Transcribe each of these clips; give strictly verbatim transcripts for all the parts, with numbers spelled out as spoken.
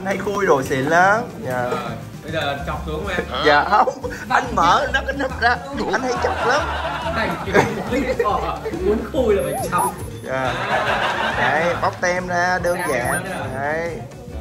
anh hay khui đồ xịn lắm. Dạ. Bây giờ chọc xuống em. Dạ không, anh mở nó cái nắp ra, anh hay chọc lắm. Muốn khui là phải chọc. Dạ. Đấy, bóc tem ra đơn giản. Đấy.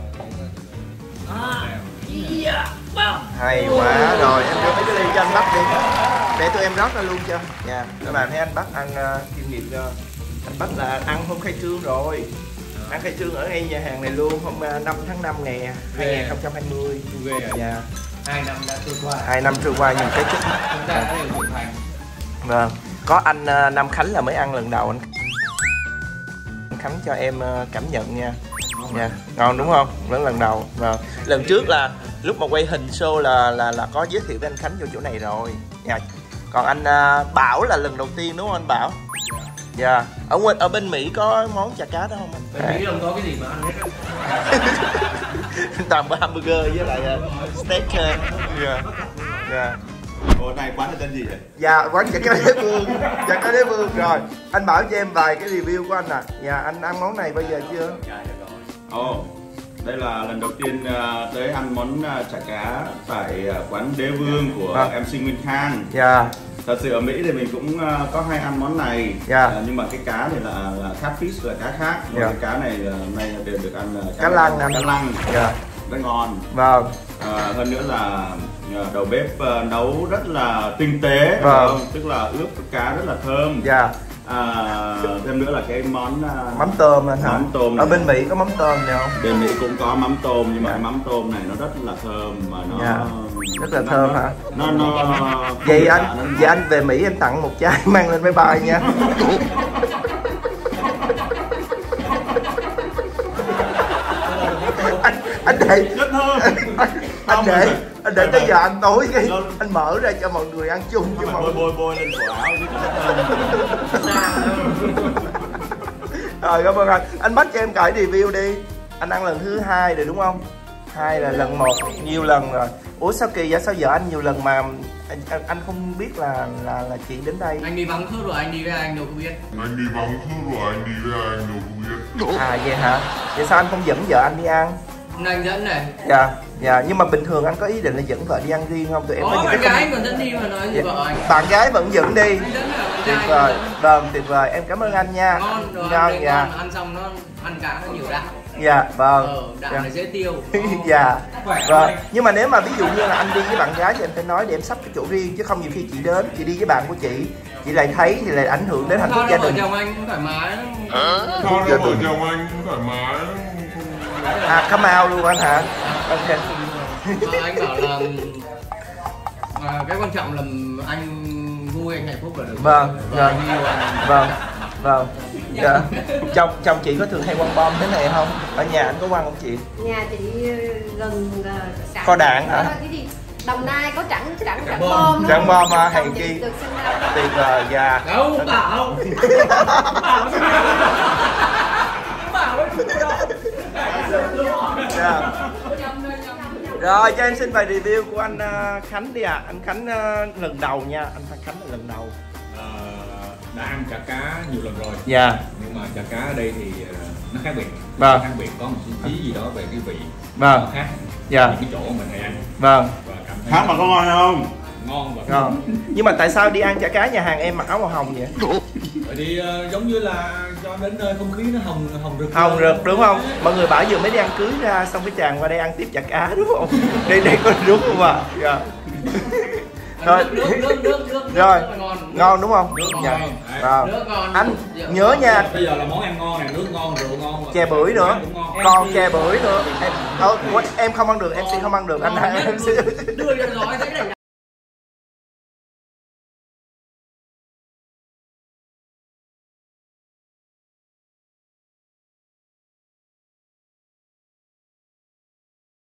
Hay quá rồi, em đưa mấy cái ly cho anh bắt đi. Để tụi em rót ra luôn cho. Dạ, các bạn thấy anh bắt ăn uh, chuyên nghiệp cho. Anh bắt là ăn hôm khai trương rồi. Ăn khai trương ở ngay nhà hàng này luôn, hôm uh, năm tháng năm ngày hai nghìn không trăm hai mươi. Dạ. Hai năm đã trôi qua. Hai năm trôi qua nhưng cái chút. Chúng ta đã đều trưởng thành. Vâng. Có anh uh, Nam Khánh là mới ăn lần đầu anh. Anh Khánh cho em uh, cảm nhận nha. Dạ. Ngon đúng không? Vẫn lần đầu. Vâng. Lần trước là lúc mà quay hình show là là là có giới thiệu với anh Khánh vô chỗ này rồi. Dạ. Còn anh uh, Bảo là lần đầu tiên đúng không anh Bảo? Dạ. Ở ngoài ở bên Mỹ có món chả cá đó không anh? Bên Mỹ không có cái gì mà ăn hết. Toàn có hamburger với lại uh, steak. Dạ. Dạ. Ủa này quán là tên gì vậy? Dạ quán chả cá đế vương. Chả cá đế vương rồi. Anh Bảo cho em vài cái review của anh à. Dạ anh ăn món này bao giờ chưa? Ồ, oh, đây là lần đầu tiên uh, tới ăn món uh, chả cá tại uh, quán Đế Vương của à. em xê Nguyên Khang. Dạ. Thật sự ở Mỹ thì mình cũng uh, có hay ăn món này. Dạ. Uh, nhưng mà cái cá này là, là catfish là cá khác. Dạ. Cái cá này uh, hôm nay đều được ăn uh, cá, cá lăng. Cá lăng. Dạ. Rất ngon. Vâng. Uh, hơn nữa là uh, đầu bếp uh, nấu rất là tinh tế. Vâng. Tức là ướp cá rất là thơm. Dạ. À, thêm nữa là cái món uh, mắm tôm anh hả? Mắm tôm ở này. bên Mỹ có mắm tôm này không? Bên Mỹ cũng có mắm tôm nhưng mà dạ. cái mắm tôm này nó rất là thơm mà nó dạ. rất là thơm nó, hả? Nó nó, nó vậy anh nó... vậy anh về Mỹ em tặng một chai mang lên máy bay nha. anh anh để rất thơm. anh, anh để anh để tới giờ anh tối cái anh mở ra cho mọi người ăn chung chứ mà bôi bôi bôi lên cổ áo chứ rồi cảm ơn anh. Anh bắt cho em cởi review đi. Anh ăn lần thứ hai rồi đúng không? Hai là lần một nhiều lần rồi. Ủa sao kỳ vậy? Sao vợ anh nhiều lần mà anh, anh, anh không biết là là là chị đến đây? Anh đi vắng thước rồi anh đi với anh đâu có biết. Anh đi vắng thước rồi anh đi với anh đâu có biết. À vậy hả? Vậy sao anh không dẫn vợ anh đi ăn? Anh dẫn này. Dạ, dạ nhưng mà bình thường anh có ý định là dẫn vợ đi ăn riêng không? Tụi em có bạn gái còn dẫn đi mà nói gì vợ anh. Bạn gái vẫn dẫn đi. Tuyệt vời, vâng tuyệt vời, em cảm ơn anh nha. Ngon rồi, ngon, ăn, dạ. ngon, ăn xong nó ăn cá nó nhiều đạm. Dạ, vâng. Ờ, đạm dạ. này dễ tiêu. Dạ, vâng. Nhưng mà nếu mà ví dụ như là anh đi với bạn gái thì anh phải nói để em sắp cái chỗ riêng, chứ không nhiều khi chị đến, chị đi với bạn của chị, chị lại thấy thì lại ảnh hưởng đến hạnh phúc gia đình. Chồng anh cũng thoải mái. Sao đâu vợ chồng anh cũng thoải mái. À, come out luôn anh hả? Ok. Anh bảo là à, cái quan trọng là anh vui anh hạnh phúc là được. Vâng, vâng, anh... vâng, vâng. Dạ. Chồng chồng chị có thường hay quăng bom thế này không? Ở nhà anh có quăng không chị? Nhà chị gần uh, kho đạn hả? Cái gì? Đồng Nai có trắng trắng trắng bom. Trắng bom mà hàng chi. Tuyệt vời, dạ. Đâu bảo. Bảo. Bảo dạ. Rồi cho em xin vài review của anh uh, Khánh đi ạ. À. Anh Khánh uh, lần đầu nha, anh Khánh là lần đầu. À, đã ăn chả cá nhiều lần rồi. Dạ. Nhưng mà chả cá ở đây thì uh, nó khác biệt. Vâng. Nó khác biệt có một tí gì đó về cái vị. Vâng. Khác. Dạ. Những cái chỗ mình hay ăn. Vâng. Và cảm thấy khác mà có ngon không? Ngon và ngon. Nhưng mà tại sao đi ăn chả cá nhà hàng em mặc áo màu hồng vậy? Bởi vì uh, giống như là cho đến nơi không khí nó hồng hồng rực. Hồng rực đúng không? Mọi người bảo vừa mới đi ăn cưới ra xong cái chàng qua đây ăn tiếp chả cá đúng không? Đây đây có đúng không ạ? Dạ. Rồi. Nước, nước, nước, nước, rồi. Ngon. Ngon đúng không? Nước ngon. Dạ. Rồi. Nước ngon. Anh nhớ nha. Bây giờ là món ăn ngon này, nước ngon, rượu ngon. Chè bưởi nữa. Còn chè bưởi nữa. Em, em không ăn được, em sẽ không ăn được. Anh em sẽ đưa cho giỏi thế này.